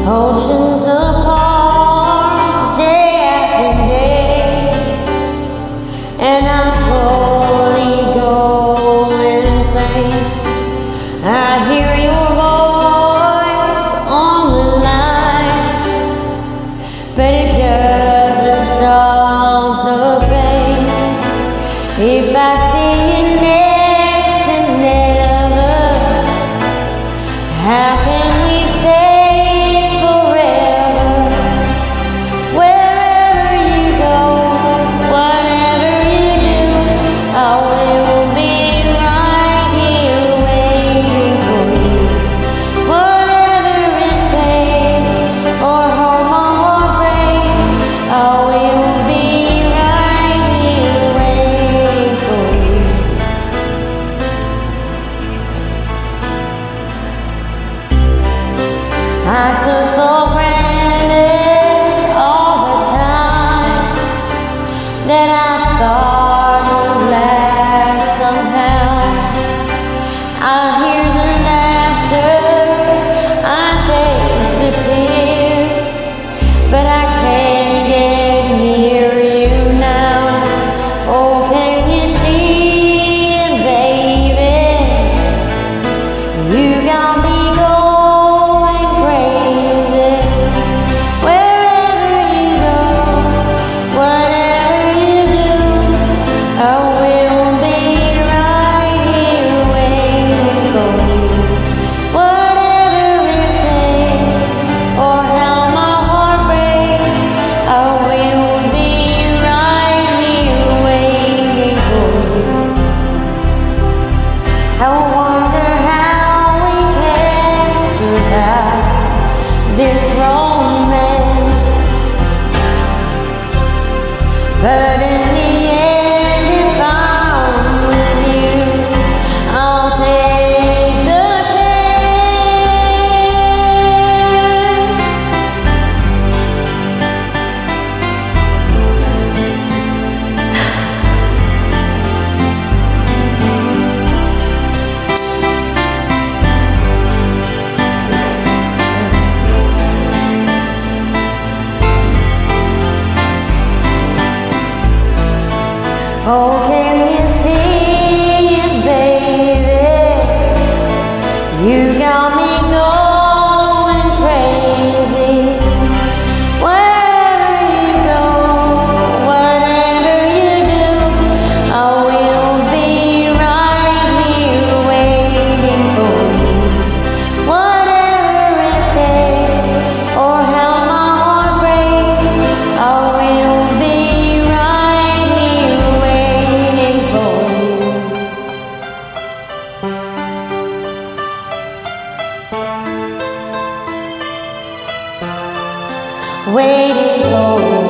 Oceans apart, day after day, and I slowly go insane. I hear your voice on the line, but it doesn't stop the pain. If I see you next to never, how can we say I took for granted all the times that I thought would last somehow. I hear the laughter, I taste the tears, but I can't get near you now. Oh, can you see it, baby? You got me going. I wonder how we can survive this romance, but in the end, if I'm with you, I'll take the chance. Oh, can you see it, baby? You got me going crazy. Wherever you go, whatever you do, I will be right here waiting for you. Whatever it takes, or how my heart breaks, I will be right here waiting for you.